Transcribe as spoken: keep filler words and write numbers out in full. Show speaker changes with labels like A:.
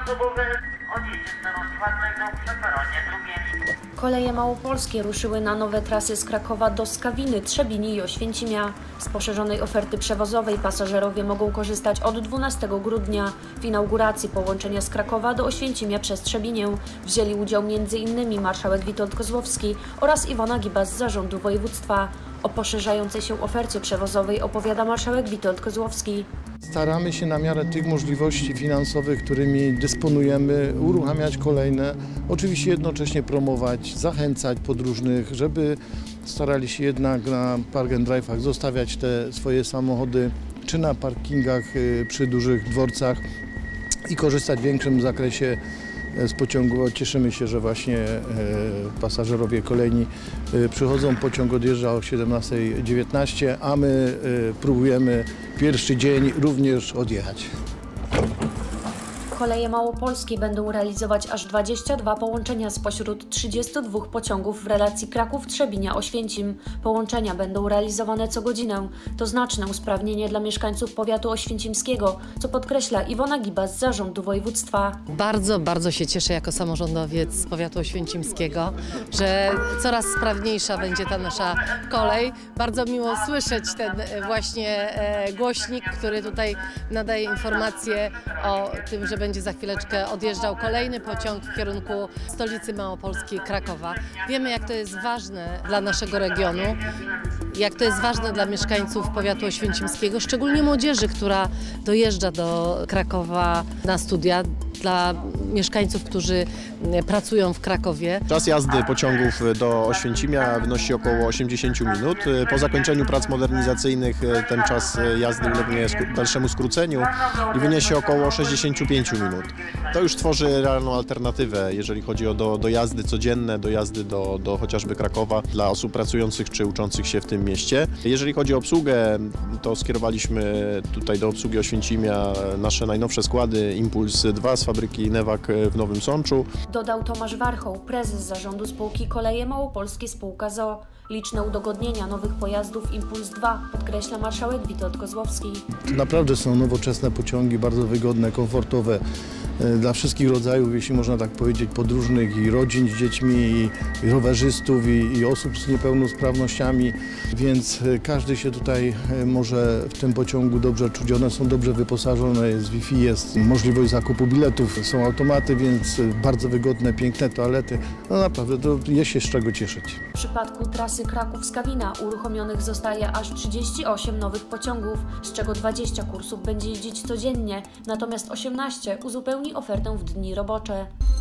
A: osobowy odjedzie z rozkładnego przy peronie drugim.
B: Koleje małopolskie ruszyły na nowe trasy z Krakowa do Skawiny, Trzebini i Oświęcimia. Z poszerzonej oferty przewozowej pasażerowie mogą korzystać od dwunastego grudnia. W inauguracji połączenia z Krakowa do Oświęcimia przez Trzebinię wzięli udział między innymi marszałek Witold Kozłowski oraz Iwona Giba z Zarządu Województwa. O poszerzającej się ofercie przewozowej opowiada marszałek Witold Kozłowski.
C: Staramy się na miarę tych możliwości finansowych, którymi dysponujemy, uruchamiać kolejne. Oczywiście jednocześnie promować, zachęcać podróżnych, żeby starali się jednak na park and drive'ach zostawiać te swoje samochody, czy na parkingach przy dużych dworcach i korzystać w większym zakresie z pociągu. Cieszymy się, że właśnie pasażerowie kolejni przychodzą. Pociąg odjeżdża o siedemnasta dziewiętnaście, a my próbujemy pierwszy dzień również odjechać.
B: Koleje małopolskie będą realizować aż dwadzieścia dwa połączenia spośród trzydziestu dwóch pociągów w relacji Kraków-Trzebinia-Oświęcim. Połączenia będą realizowane co godzinę. To znaczne usprawnienie dla mieszkańców powiatu oświęcimskiego, co podkreśla Iwona Giba z Zarządu Województwa.
D: Bardzo, bardzo się cieszę jako samorządowiec z powiatu oświęcimskiego, że coraz sprawniejsza będzie ta nasza kolej. Bardzo miło słyszeć ten właśnie głośnik, który tutaj nadaje informacje o tym, że będzie za chwileczkę odjeżdżał kolejny pociąg w kierunku stolicy małopolskiej Krakowa. Wiemy, jak to jest ważne dla naszego regionu, jak to jest ważne dla mieszkańców powiatu oświęcimskiego, szczególnie młodzieży, która dojeżdża do Krakowa na studia, dla mieszkańców, którzy pracują w Krakowie.
E: Czas jazdy pociągów do Oświęcimia wynosi około osiemdziesiąt minut. Po zakończeniu prac modernizacyjnych ten czas jazdy ulegnie dalszemu skróceniu i wyniesie około sześćdziesiąt pięć minut. To już tworzy realną alternatywę, jeżeli chodzi o do, dojazdy codzienne, dojazdy do, do chociażby Krakowa dla osób pracujących czy uczących się w tym mieście. Jeżeli chodzi o obsługę, to skierowaliśmy tutaj do obsługi Oświęcimia nasze najnowsze składy Impuls dwa z fabryki Newag w Nowym Sączu.
B: Dodał Tomasz Warchoł, prezes zarządu spółki Koleje Małopolskie spółka z o o. Liczne udogodnienia nowych pojazdów Impuls dwa, podkreśla marszałek Witold Kozłowski.
C: Naprawdę są nowoczesne pociągi, bardzo wygodne, komfortowe dla wszystkich rodzajów, jeśli można tak powiedzieć, podróżnych i rodzin z dziećmi, i, i rowerzystów, i, i osób z niepełnosprawnościami, więc każdy się tutaj może w tym pociągu dobrze czuć. One są dobrze wyposażone, jest Wi-Fi, jest możliwość zakupu biletów, są automaty, więc bardzo wygodne, piękne toalety. No naprawdę, to jest się z czego cieszyć.
B: W przypadku trasy Kraków-Skawina uruchomionych zostaje aż trzydzieści osiem nowych pociągów, z czego dwadzieścia kursów będzie jeździć codziennie, natomiast osiemnaście uzupełni ofertę w dni robocze.